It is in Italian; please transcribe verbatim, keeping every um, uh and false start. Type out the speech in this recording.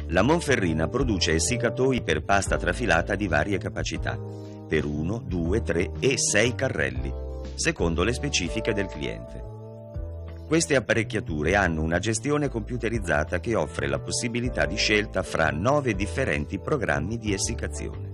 La Monferrina produce essiccatoi per pasta trafilata di varie capacità, per uno, due, tre e sei carrelli, secondo le specifiche del cliente. Queste apparecchiature hanno una gestione computerizzata che offre la possibilità di scelta fra nove differenti programmi di essiccazione.